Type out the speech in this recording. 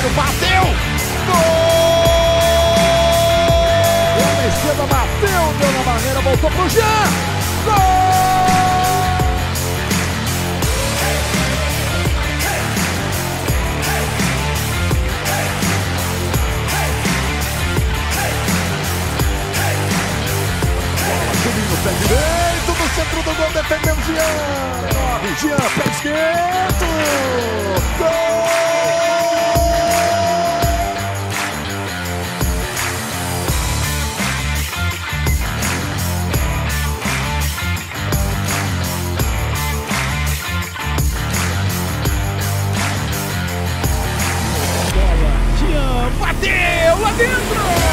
goleiro bateu! Gol! Pela esquerda bateu, deu na barreira, voltou pro Jean! Gol! No pé direito, no centro do gol, defendeu Jean. Jean, pé esquerdo. Gol! Jean bateu lá dentro.